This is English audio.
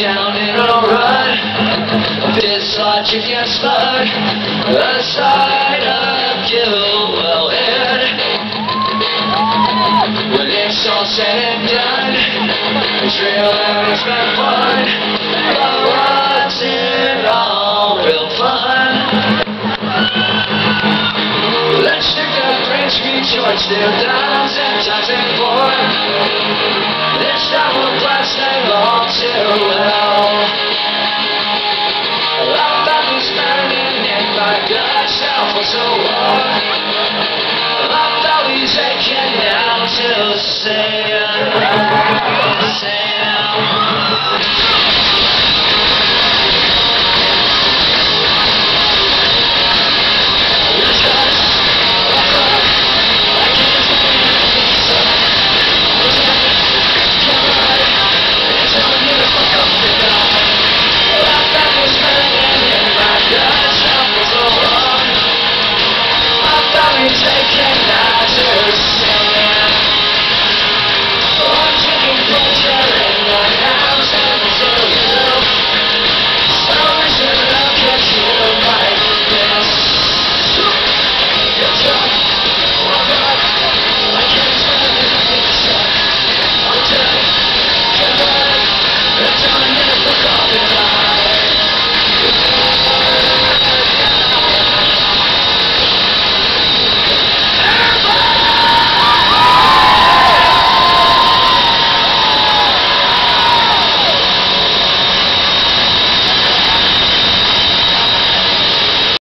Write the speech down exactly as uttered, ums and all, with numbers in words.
down in a rut. This logic gets spud. The side of guilt will end. When it's all said and done, it's real and it's been fun. But what's it all real fun? Let's stick up French meat shorts, steel dimes and ties and form. This time we'll blast them all too well. Our bodies burning and my guts now for so long. My belly's aching now to say, say